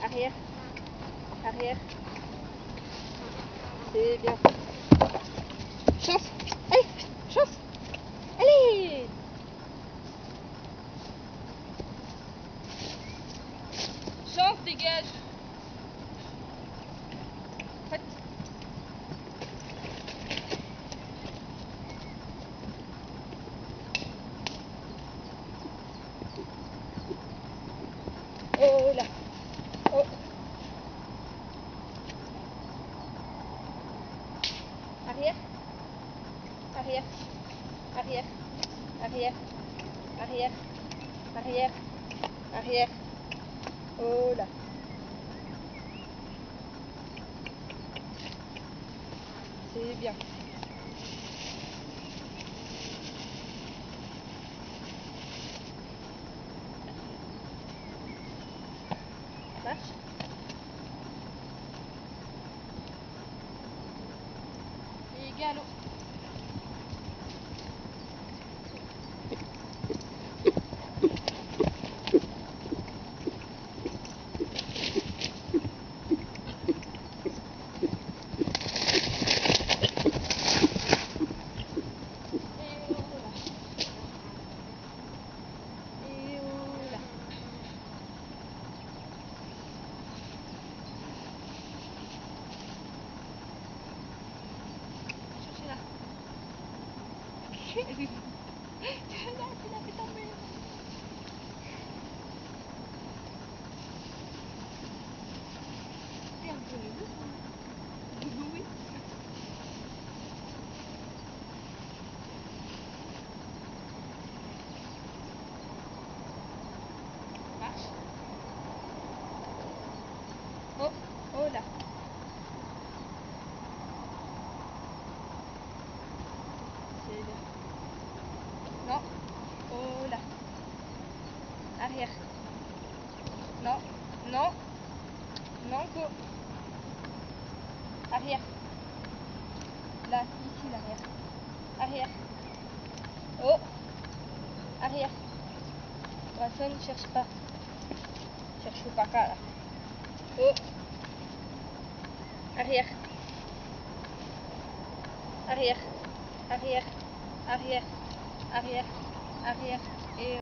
Arrière. Arrière. C'est bien. Chance. Allez, chance. Allez. Chance, dégage. Faites. Oh là. Oh. Arrière. Arrière. Arrière. Arrière. Arrière. Arrière. Arrière. Oh là. C'est bien. Marche. Et galop. Tu l'as fait tomber. C'est un peu le bout. Oui. Marche. Oh, oh là. C'est bien. Non. Oh là. Arrière. Non. Non. Non, go. Arrière. Là, ici, l'arrière. Arrière. Oh. Arrière. Poisson, ne cherche pas. Cherche pas là. Oh. Arrière. Arrière. Arrière. Arrière. Arrière. Arrière. Et